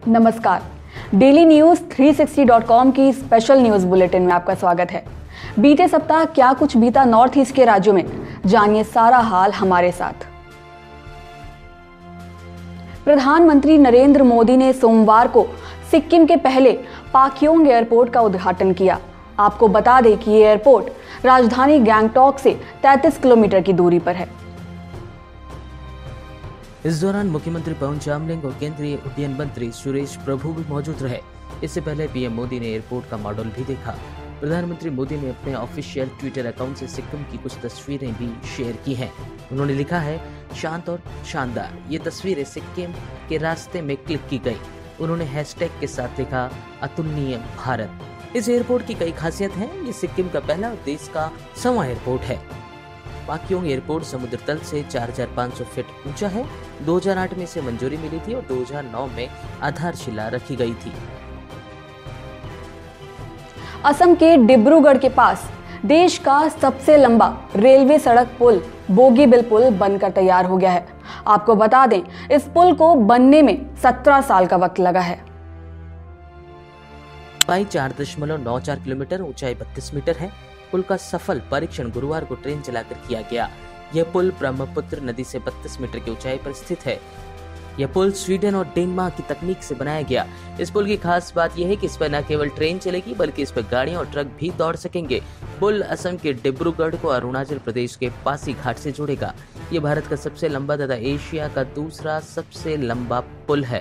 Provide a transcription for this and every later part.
नमस्कार। Daily news 360.com की special news bulletin में आपका स्वागत है। बीते सप्ताह क्या कुछ बीता नॉर्थ ईस्ट के राज्यों में, जानिए सारा हाल हमारे साथ। प्रधानमंत्री नरेंद्र मोदी ने सोमवार को सिक्किम के पहले पाक्योंग एयरपोर्ट का उद्घाटन किया। आपको बता दें कि ये एयरपोर्ट राजधानी गैंगटॉक से 33 किलोमीटर की दूरी पर है। इस दौरान मुख्यमंत्री पवन चामलिंग और केंद्रीय उड्डयन मंत्री सुरेश प्रभु भी मौजूद रहे। इससे पहले पीएम मोदी ने एयरपोर्ट का मॉडल भी देखा। प्रधानमंत्री मोदी ने अपने ऑफिशियल ट्विटर अकाउंट से सिक्किम की कुछ तस्वीरें भी शेयर की हैं। उन्होंने लिखा है, शांत और शानदार। ये तस्वीरें सिक्किम के रास्ते में क्लिक की गई। उन्होंने हैशटैग के साथ लिखा, अतुलनीय भारत। इस एयरपोर्ट की कई खासियत हैं। ये सिक्किम का पहला और देश का 100वां एयरपोर्ट है। पाक्योंग एयरपोर्ट समुद्र तल से 4500 फीट ऊंचा है। 2008 में इसे मंजूरी मिली थी और 2009 में आधारशिला रखी गई थी। असम के डिब्रूगढ़ के पास देश का सबसे लंबा रेलवे सड़क पुल बोगीबिल पुल बनकर तैयार हो गया है। आपको बता दें, इस पुल को बनने में 17 साल का वक्त लगा है। लंबाई 4.94 किलोमीटर, ऊंचाई 32 मीटर है। पुल का सफल परीक्षण गुरुवार को ट्रेन चलाकर किया गया। यह पुल ब्रह्मपुत्र नदी से 32 मीटर की ऊंचाई पर स्थित है। यह पुल स्वीडन और डेनमार्क की तकनीक से बनाया गया। इस पुल की खास बात यह है कि इस पर न केवल ट्रेन चलेगी बल्कि इस पर गाड़ियां और ट्रक भी दौड़ सकेंगे। पुल असम के डिब्रूगढ़ को अरुणाचल प्रदेश के पासीघाट से जोड़ेगा। यह भारत का सबसे लंबा तथा एशिया का दूसरा सबसे लंबा पुल है।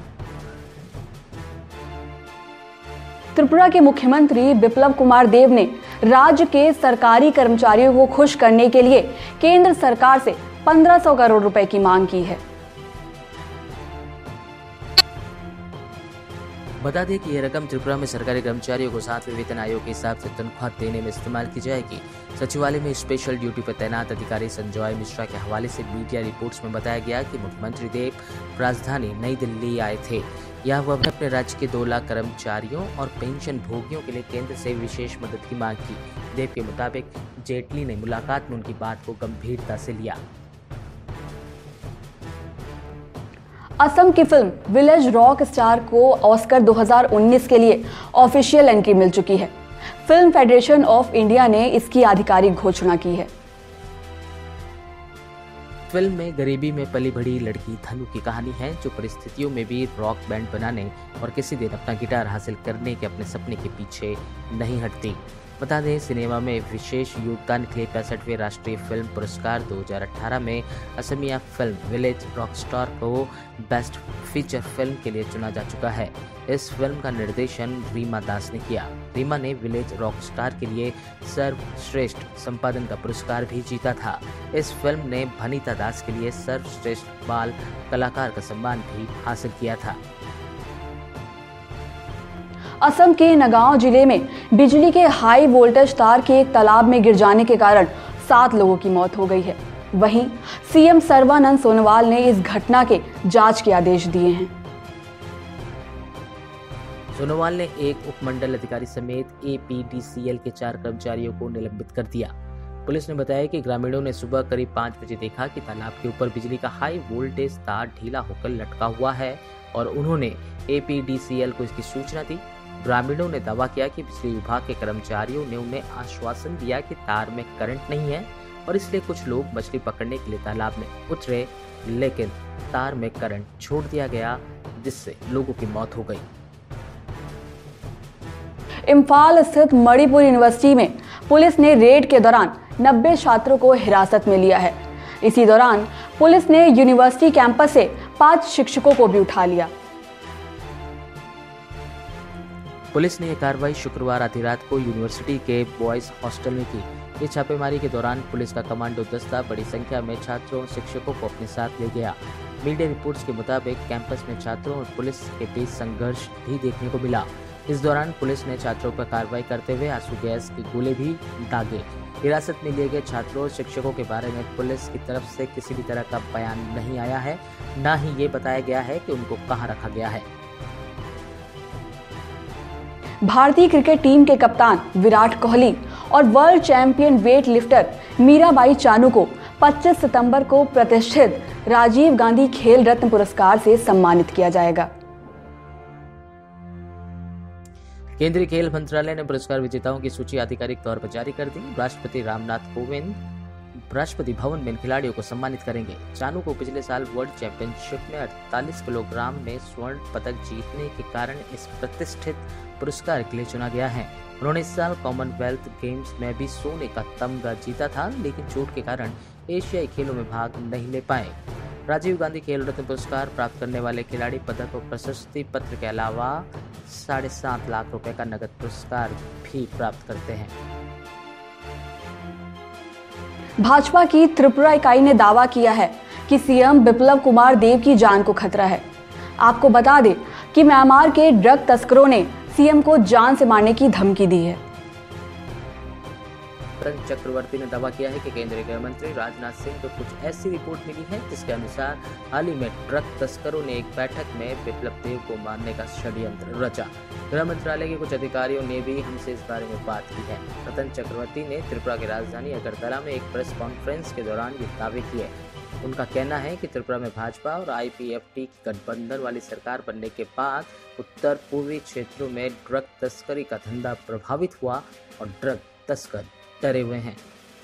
त्रिपुरा के मुख्यमंत्री बिप्लब कुमार देव ने राज्य के सरकारी कर्मचारियों को खुश करने के लिए केंद्र सरकार से 1500 करोड़ रुपए की मांग की है। बता दें कि यह रकम त्रिपुरा में सरकारी कर्मचारियों को 7वें वेतन आयोग के हिसाब से तनख्वाह देने में इस्तेमाल की जाएगी। सचिवालय में स्पेशल ड्यूटी पर तैनात अधिकारी संजय मिश्रा के हवाले से मीडिया रिपोर्ट्स में बताया गया कि मुख्यमंत्री देव राजधानी नई दिल्ली आए थे। यह वह अपने राज्य के 2 लाख कर्मचारियों और पेंशन भोगियों के लिए केंद्र से विशेष मदद की मांग की। देव के मुताबिक जेटली ने मुलाकात में उनकी बात को गंभीरता से लिया। असम की फिल्म विलेज रॉक स्टार को ऑस्कर 2019 के लिए ऑफिशियल एंट्री मिल चुकी है। फिल्म फेडरेशन ऑफ इंडिया ने इसकी आधिकारिक घोषणा की है। फिल्म में गरीबी में पली बड़ी लड़की धनु की कहानी है, जो परिस्थितियों में भी रॉक बैंड बनाने और किसी दिन अपना गिटार हासिल करने के अपने सपने के पीछे नहीं हटती। बता दें, सिनेमा में विशेष योगदान के लिए 65वें राष्ट्रीय फिल्म पुरस्कार 2018 में असमिया फिल्म विलेज रॉकस्टार को बेस्ट फीचर फिल्म के लिए चुना जा चुका है। इस फिल्म का निर्देशन रीमा दास ने किया। रीमा ने विलेज रॉकस्टार के लिए सर्वश्रेष्ठ संपादन का पुरस्कार भी जीता था। इस फिल्म ने भनीता दास के लिए सर्वश्रेष्ठ बाल कलाकार का सम्मान भी हासिल किया था। असम के नगांव जिले में बिजली के हाई वोल्टेज तार के एक तालाब में गिर जाने के कारण 7 लोगों की मौत हो गई है। वहीं सीएम सर्बानंद सोनोवाल ने इस घटना के जांच के आदेश दिए हैं। सोनोवाल ने एक उपमंडल अधिकारी समेत एपीडीसीएल के 4 कर्मचारियों को निलंबित कर दिया। पुलिस ने बताया कि ग्रामीणों ने सुबह करीब 5 बजे देखा कि तालाब के ऊपर बिजली का हाई वोल्टेज तार ढीला होकर लटका हुआ है और उन्होंने एपीडीसीएल को इसकी सूचना दी। ग्रामीणों ने दावा किया कि बिजली विभाग के कर्मचारियों ने उन्हें आश्वासन दिया कि तार में करंट नहीं है और इसलिए कुछ लोग मछली पकड़ने के लिए तालाब में उतरे, लेकिन तार में करंट छोड़ दिया गया, जिससे लोगों की मौत हो गई। इम्फाल स्थित मणिपुर यूनिवर्सिटी में पुलिस ने रेड के दौरान 90 छात्रों को हिरासत में लिया है। इसी दौरान पुलिस ने यूनिवर्सिटी कैंपस से 5 शिक्षकों को भी उठा लिया। पुलिस ने यह कार्रवाई शुक्रवार आधी रात को यूनिवर्सिटी के बॉयज हॉस्टल में की। इस छापेमारी के दौरान पुलिस का कमांडो दस्ता बड़ी संख्या में छात्रों और शिक्षकों को अपने साथ ले गया। मीडिया रिपोर्ट्स के मुताबिक कैंपस में छात्रों और पुलिस के बीच संघर्ष भी देखने को मिला। इस दौरान पुलिस ने छात्रों पर कार्रवाई करते हुए आंसू गैस के गोले भी दागे। हिरासत में लिए गए छात्रों और शिक्षकों के बारे में पुलिस की तरफ से किसी भी तरह का बयान नहीं आया है, न ही ये बताया गया है कि उनको कहां रखा गया है। भारतीय क्रिकेट टीम के कप्तान विराट कोहली और world champion weightlifter Mirabai Chanu को 25 सितंबर को प्रतिष्ठित राजीव गांधी खेल रत्न पुरस्कार से सम्मानित किया जाएगा। केंद्रीय खेल मंत्रालय ने पुरस्कार विजेताओं की सूची आधिकारिक तौर पर जारी कर दी। राष्ट्रपति रामनाथ कोविंद राष्ट्रपति भवन में खिलाड़ियों को सम्मानित करेंगे। चानू को पिछले साल वर्ल्ड चैंपियनशिप में 48 किलोग्राम में स्वर्ण पदक जीतने के कारण इस प्रतिष्ठित पुरस्कार के लिए चुना गया है। उन्होंने इस साल कॉमनवेल्थ गेम्स में भी सोने का तमगा जीता था, लेकिन चोट के कारण एशियाई खेलों में भाग नहीं ले पाए। राजीव गांधी खेल रत्न पुरस्कार प्राप्त करने वाले खिलाड़ी पदक और प्रशस्ति पत्र के अलावा 7.5 लाख रुपए का नगद पुरस्कार भी प्राप्त करते हैं। भाजपा की त्रिपुरा इकाई ने दावा किया है कि सीएम बिप्लब कुमार देब की जान को खतरा है। आपको बता दें कि म्यांमार के ड्रग तस्करों ने सीएम को जान से मारने की धमकी दी है। रतन चक्रवर्ती ने दावा किया है कि केंद्रीय गृह मंत्री राजनाथ सिंह को कुछ ऐसी रिपोर्ट मिली है जिसके अनुसार हाल ही में ड्रग तस्करों ने एक बैठक में बिप्लब देब को मारने का षड्यंत्र रचा। गृह मंत्रालय के कुछ अधिकारियों ने भी हमसे इस बारे में बात की है। रतन चक्रवर्ती ने त्रिपुरा की राजधानी अगरतला में एक प्रेस कॉन्फ्रेंस के दौरान ये दावे किए। उनका कहना है कि त्रिपुरा में भाजपा और आईपीएफटी गठबंधन वाली सरकार बनने के बाद उत्तर पूर्वी क्षेत्रों में ड्रग तस्करी का धंधा प्रभावित हुआ और ड्रग तस्कर डरे हुए हैं।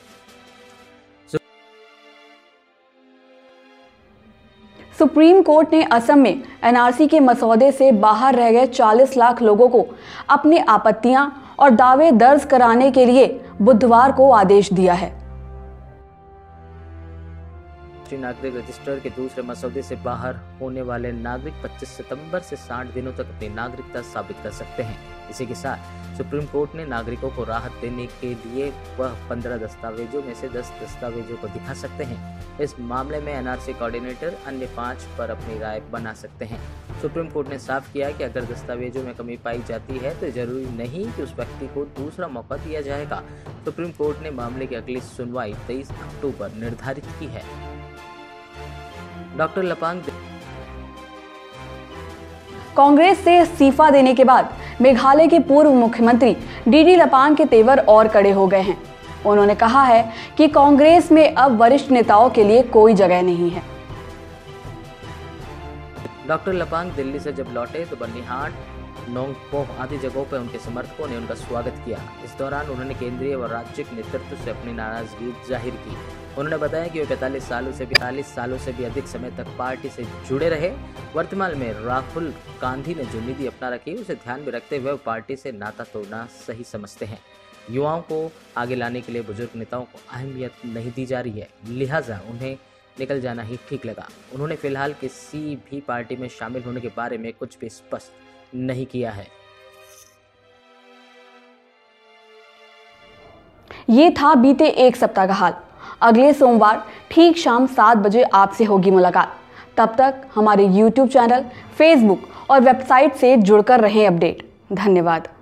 सुप्रीम कोर्ट ने असम में एनआरसी के मसौदे से बाहर रह गए 40 लाख लोगों को अपनी आपत्तियां और दावे दर्ज कराने के लिए बुधवार को आदेश दिया है। नागरिक रजिस्टर के दूसरे मसौदे से बाहर होने वाले नागरिक 25 सितंबर से 60 दिनों तक अपनी नागरिकता साबित कर सकते हैं। इसी के साथ सुप्रीम कोर्ट ने नागरिकों को राहत देने के लिए वह 15 दस्तावेजों में से 10 दस्तावेजों को दिखा सकते हैं। इस मामले में एनआरसी कोऑर्डिनेटर अन्य 5 पर अपनी राय बना सकते हैं। सुप्रीम कोर्ट ने साफ किया कि अगर दस्तावेजों में कमी पाई जाती है तो जरूरी नहीं कि उस व्यक्ति को दूसरा मौका दिया जाएगा। सुप्रीम कोर्ट ने मामले की अगली सुनवाई 23 अक्टूबर निर्धारित की है। डॉक्टर लपांग कांग्रेस से इस्तीफा देने के बाद मेघालय के पूर्व मुख्यमंत्री डीडी लपांग के तेवर और कड़े हो गए हैं। उन्होंने कहा है कि कांग्रेस में अब वरिष्ठ नेताओं के लिए कोई जगह नहीं है। डॉक्टर लपांग दिल्ली से जब लौटे तो बनिहाट, नोंगपोह आदि जगहों पर उनके समर्थकों ने उनका स्वागत किया। इस दौरान उन्होंने केंद्रीय व राज्य नेतृत्व से अपनी नाराजगी जाहिर की। उन्होंने बताया कि वे 45 सालों से भी अधिक समय तक पार्टी से जुड़े रहे। वर्तमान में राहुल गांधी ने जो नीति अपना रखी उसे ध्यान में रखते हुए पार्टी से नाता तोड़ना सही समझते हैं। युवाओं को आगे लाने के लिए बुजुर्ग नेताओं को अहमियत नहीं दी जा रही है, लिहाजा उन्हें निकल जाना ही ठीक लगा। उन्होंने फिलहाल किसी भी पार्टी में शामिल होने के बारे में कुछ भी स्पष्ट नहीं किया है। ये था बीते एक सप्ताह का हाल। अगले सोमवार ठीक शाम 7 बजे आपसे होगी मुलाकात। तब तक हमारे YouTube चैनल, Facebook और वेबसाइट से जुड़कर रहें अपडेट। धन्यवाद।